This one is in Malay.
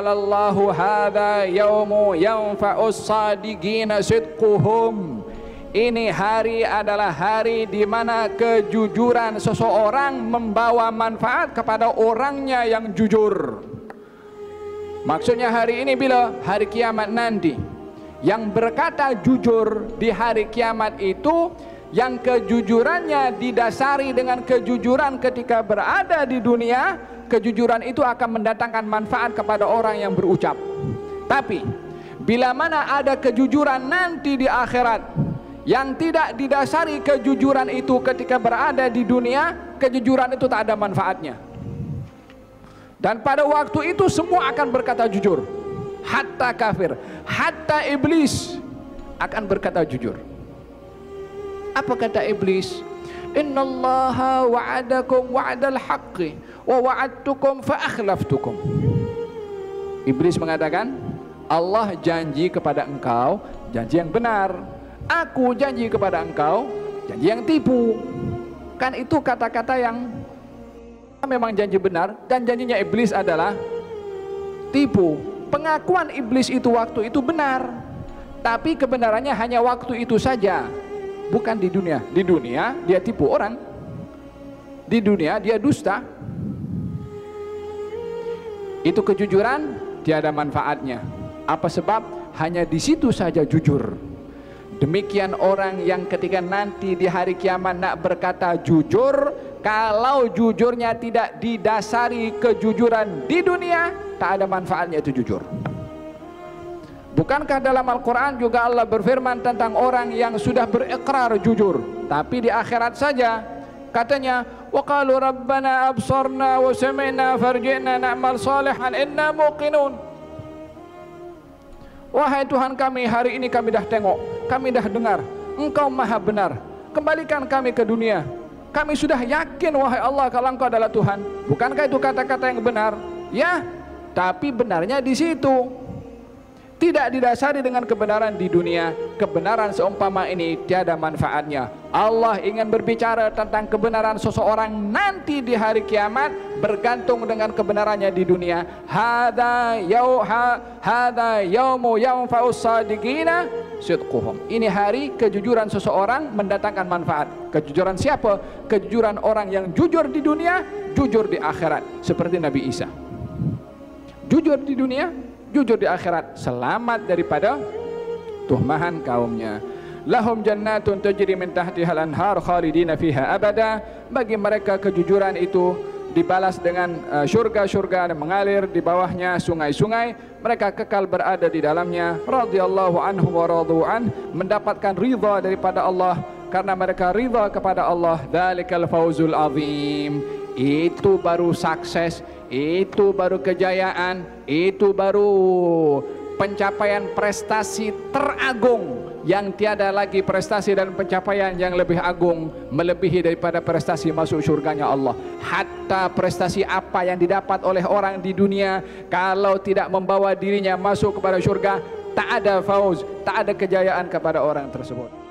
qala Allahu hadza yaumu yanfa'us sadiqina sidquhum. Ini hari adalah hari di mana kejujuran seseorang membawa manfaat kepada orangnya yang jujur. Maksudnya hari ini bila hari kiamat nanti, yang berkata jujur di hari kiamat itu yang kejujurannya didasari dengan kejujuran ketika berada di dunia, kejujuran itu akan mendatangkan manfaat kepada orang yang berucap. Tapi bila mana ada kejujuran nanti di akhirat yang tidak didasari kejujuran itu ketika berada di dunia, kejujuran itu tak ada manfaatnya. Dan pada waktu itu semua akan berkata jujur, hatta kafir, hatta iblis akan berkata jujur. Apa kata iblis? Innallaha wa'adakum wa'dal haqqi wa wa'adtukum fa akhlaftukum. Iblis mengatakan, Allah janji kepada engkau janji yang benar, aku janji kepada engkau janji yang tipu. Kan itu kata-kata yang memang janji benar, dan janjinya iblis adalah tipu. Pengakuan iblis itu waktu itu benar, tapi kebenarannya hanya waktu itu saja, bukan di dunia. Di dunia dia tipu orang, di dunia dia dusta. Itu kejujuran tiada manfaatnya. Apa sebab? Hanya di situ saja jujur. Demikian orang yang ketika nanti di hari kiamat nak berkata jujur, kalau jujurnya tidak didasari kejujuran di dunia, tak ada manfaatnya itu jujur. Bukankah dalam Al-Quran juga Allah berfirman tentang orang yang sudah berikrar jujur, tapi di akhirat saja katanya, wa qalu rabbana absarna wa sami'na farji'na na'mal salihan inna muqinun. Wahai Tuhan kami, hari ini kami dah tengok, kami dah dengar, Engkau maha benar, kembalikan kami ke dunia. Kami sudah yakin wahai Allah kalau Engkau adalah Tuhan. Bukankah itu kata-kata yang benar? Ya, tapi benarnya di situ. Tidak didasari dengan kebenaran di dunia. Kebenaran seumpama ini tiada manfaatnya. Allah ingin berbicara tentang kebenaran seseorang nanti di hari kiamat bergantung dengan kebenarannya di dunia. Hadza yaumu yanfa'us sadiqina sidquhum. Ini hari kejujuran seseorang mendatangkan manfaat. Kejujuran siapa? Kejujuran orang yang jujur di dunia, jujur di akhirat, seperti Nabi Isa. Jujur di dunia, jujur di akhirat, selamat daripada tuhmahan kaumnya. Lahum jannatun tajri min tahtihal anhar khalidina fiha abada. Bagi mereka kejujuran itu dibalas dengan syurga-syurga dan mengalir di bawahnya sungai-sungai. Mereka kekal berada di dalamnya. Radhiyallahu anhum wa radu'an, mendapatkan ridha daripada Allah karena mereka ridha kepada Allah. Dzalikal fauzul azim. Itu baru sukses, itu baru kejayaan, itu baru pencapaian prestasi teragung, yang tiada lagi prestasi dan pencapaian yang lebih agung melebihi daripada prestasi masuk syurganya Allah. Hatta prestasi apa yang didapat oleh orang di dunia, kalau tidak membawa dirinya masuk kepada syurga, tak ada fauz, tak ada kejayaan kepada orang tersebut.